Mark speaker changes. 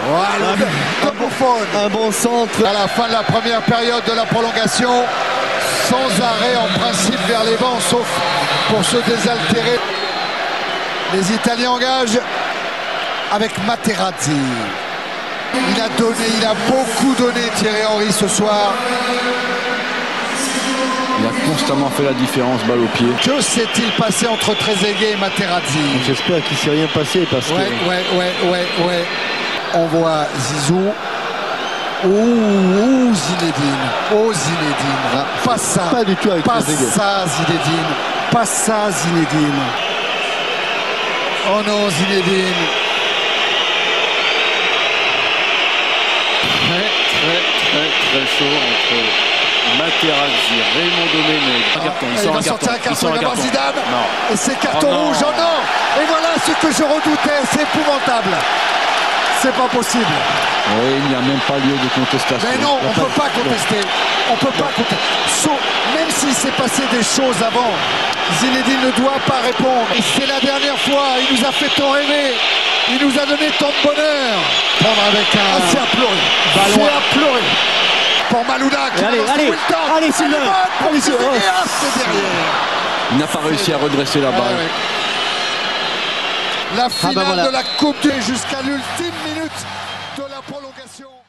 Speaker 1: Voilà,
Speaker 2: un bon centre.
Speaker 1: À la fin de la première période de la prolongation, sans arrêt en principe vers les bancs, sauf pour se désaltérer. Les Italiens engagent avec Materazzi. Il a donné, il a beaucoup donné Thierry Henry ce soir.
Speaker 3: Il a constamment fait la différence, balle au pied.
Speaker 1: Que s'est-il passé entre Trezeguet et Materazzi?
Speaker 2: J'espère qu'il ne s'est rien passé parce que...
Speaker 1: Ouais. On voit Zizou. Ouh, Zinedine. Oh, Zinedine.
Speaker 2: Ah,
Speaker 1: pas ça.
Speaker 2: Pas du tout avec Trezeguet.
Speaker 1: Pas ça, Zinedine. Pas ça, Zinedine. Oh non, Zinedine.
Speaker 3: Très chaud entre Materazzi, Raymond Domenech.
Speaker 1: Il va sortir un carton, il va voir Zidane.
Speaker 3: Non.
Speaker 1: Et c'est carton rouge, oh non. Et voilà ce que je redoutais, c'est épouvantable. C'est pas possible.
Speaker 3: Oui, il n'y a même pas lieu de contestation.
Speaker 1: Mais non, on ne peut pas contester. On peut pas contester. Même s'il s'est passé des choses avant, Zinedine ne doit pas répondre. Et c'est la dernière fois, il nous a fait tant rêver. Il nous a donné tant de bonheur. Prendre avec un... Ah, c'est à pleurer. C'est à pleurer. Pour Malouda qui
Speaker 2: allez, c'est là.
Speaker 1: C'est derrière.
Speaker 3: Il n'a pas réussi à redresser la balle.
Speaker 1: La finale de la Coupe jusqu'à l'ultime minute de la prolongation.